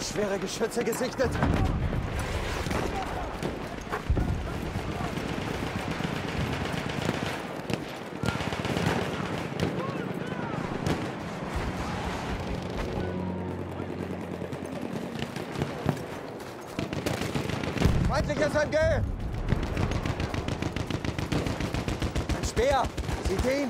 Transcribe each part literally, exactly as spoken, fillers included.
Schwere Geschütze gesichtet. Feindliches M G! Ein Speer! Seht ihr ihn?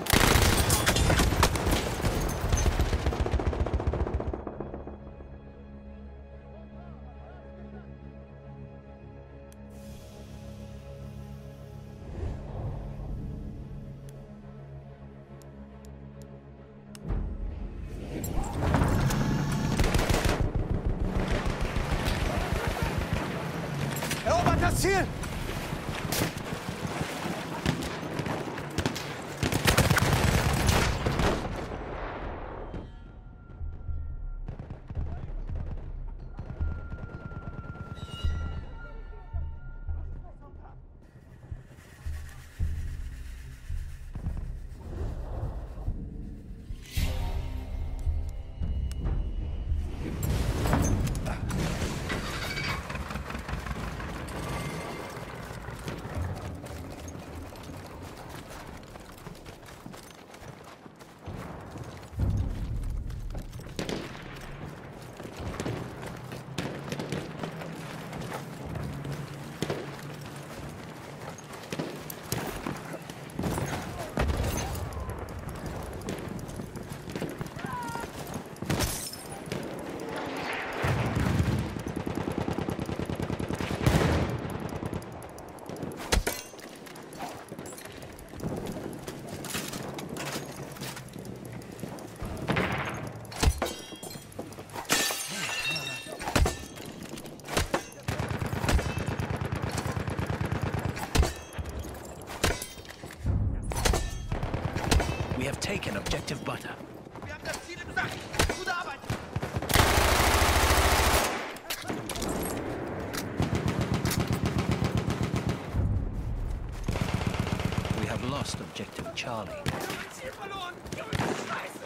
Erobert das Ziel! We have taken objective butter. Wir haben das Ziel in Sicht. Gute Arbeit. We have lost objective Charlie. Ziel verloren. Scheiße.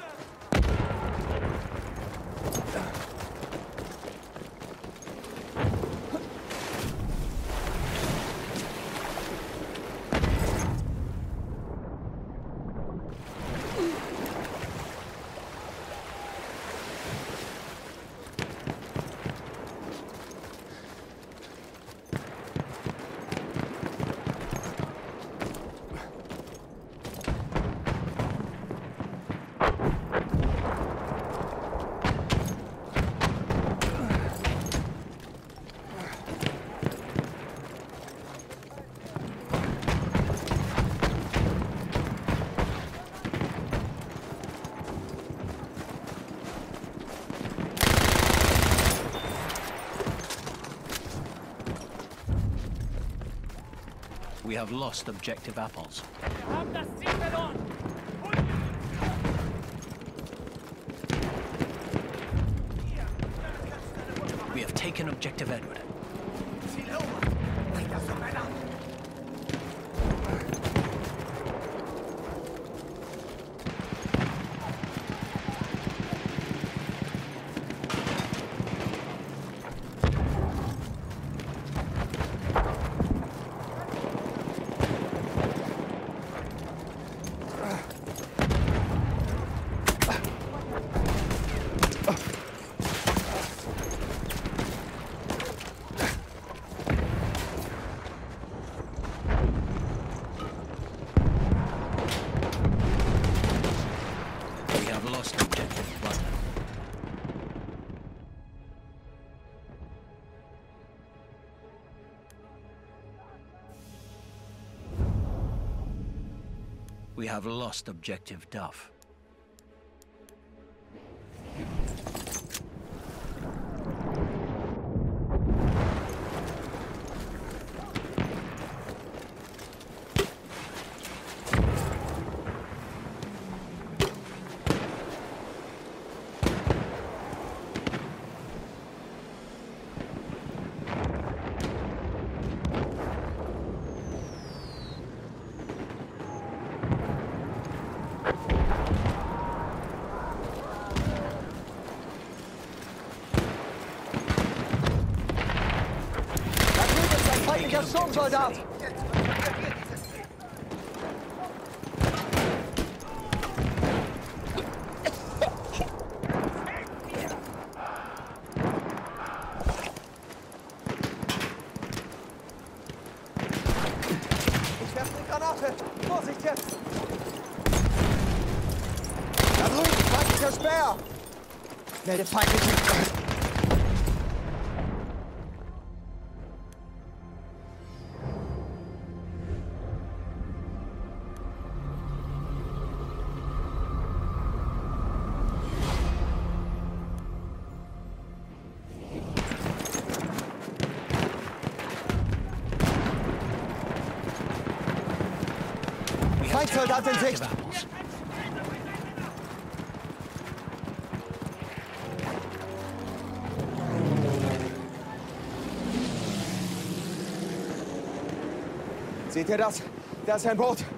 We have lost objective apples. Wir haben das Ziel verloren. We have taken objective Edward. Ziel erobert. Bring das von Männer. We have lost objective Duff. Feindsoldat! Jetzt kontrollieren wir dieses Ziel. Ich werfe eine Granate! Vorsicht jetzt! Da drüben, feindlicher Speer! Melde feindlichen... We have taken Feindsoldat in objective Sicht! apples. Seht ihr das? Da ist ein Boot!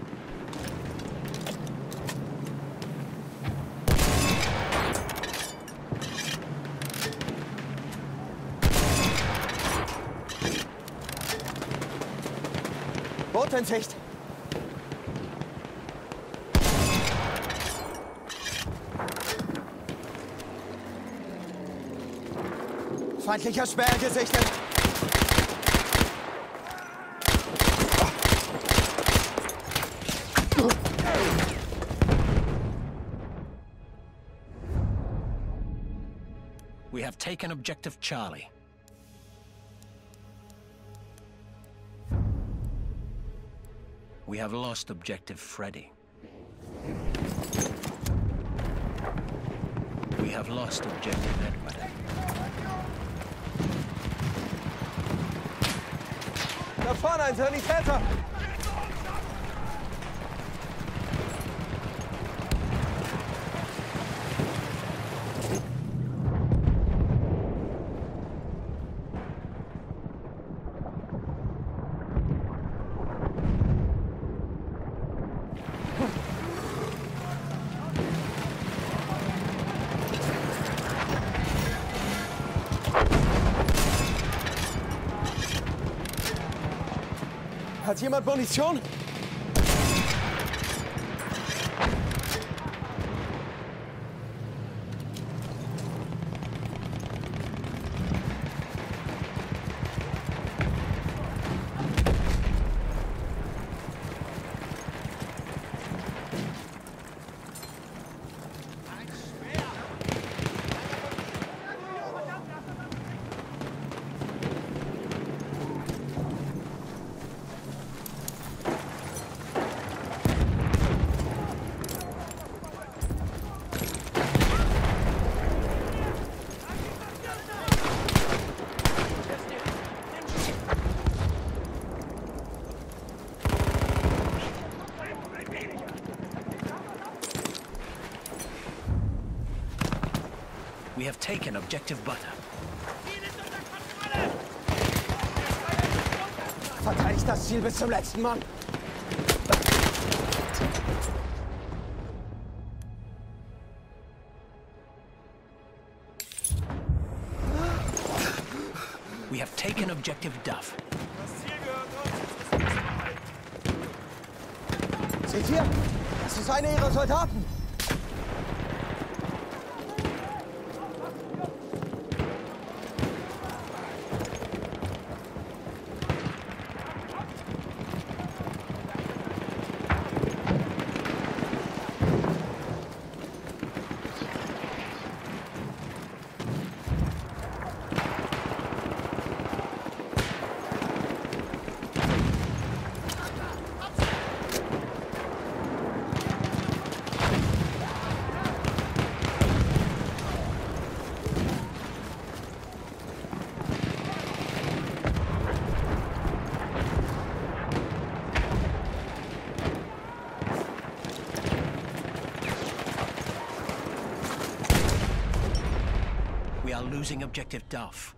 Boot in Sicht! Feindlicher Speer gesichtet! We have taken objective Charlie. We have lost objective Freddy. We have lost objective Edward. Da vorne ein Sanitäter! Hat jemand Munition? We have taken objective Butter. Verteidigt das Ziel bis zum letzten Mann! We have taken objective Duff. Seht ihr? Das ist einer ihrer Soldaten! We are losing objective Duff.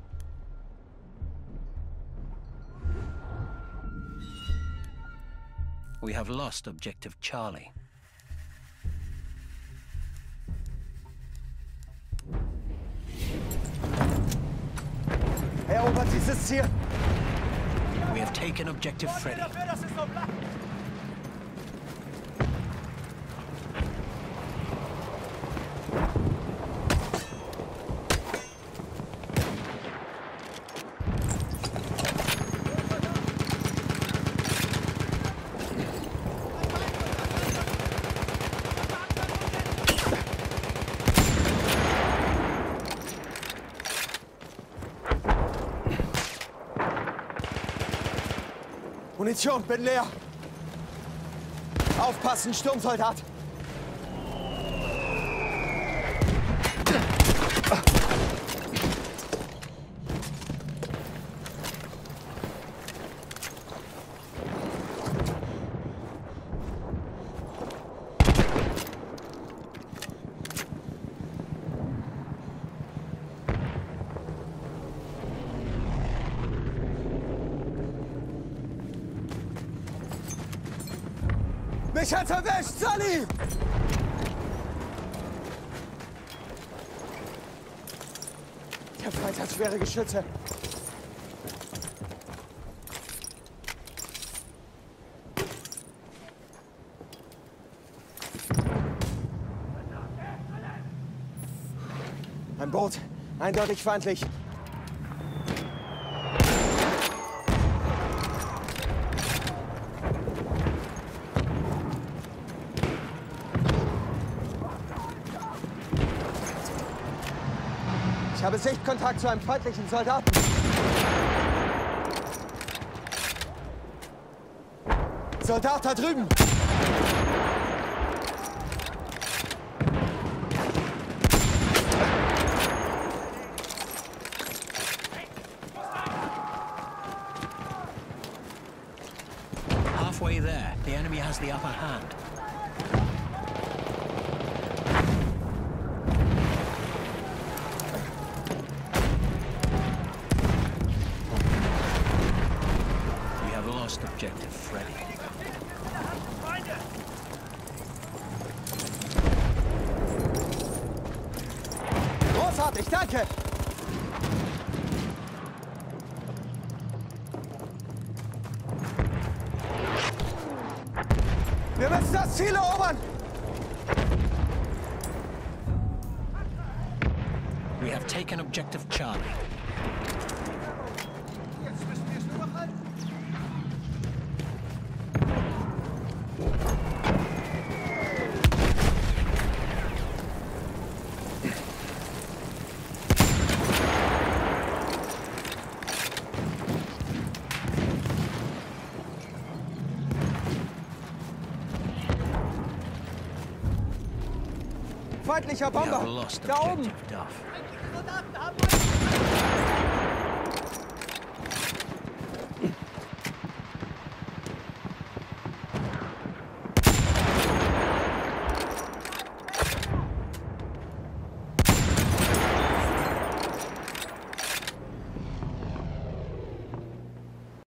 We have lost objective Charlie. Erobert dieses Ziel! We have taken objective Freddy. Dafür, dass es so bleibt. Munition, bin leer. Aufpassen, Sturmsoldat. Mich hat's erwischt, Sully! Der Feind hat schwere Geschütze. Ein Boot. Eindeutig feindlich. Ich habe Sichtkontakt zu einem feindlichen Soldaten. Soldat da drüben! Halfway there, the enemy has the upper hand. Objective Freddy. Großartig, danke! Wir müssen das Ziel erobern! We have taken objective Charlie. Jetzt müssen wir es nur noch halten. Feindlicher We have Bomber! lost Da oben! objective Duff. Soldaten haben